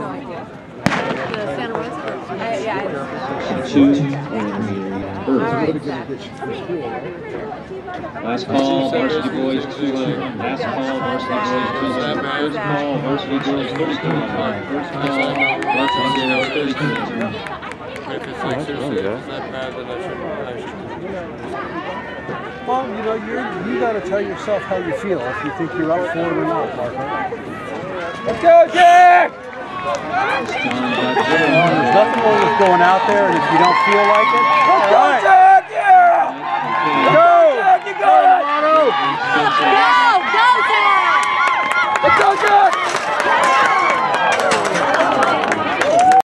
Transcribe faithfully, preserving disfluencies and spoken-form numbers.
Santa Rosa? Uh, yeah. Two. All right, Last call, varsity boys two hundred. Last call, varsity boys two hundred. First call, varsity girls thirty-two hundred. First call, varsity girls thirty-two hundred. If it's like seriously, if it's that bad, then I should, I should. Well, you know, you're, you got to tell yourself how you feel, if you think you're up for it or not, Marco. Let's go, Jack! There's nothing wrong with going out there, and if you don't feel like it, let's go, Jack! Yeah! Go! Jack, you got it!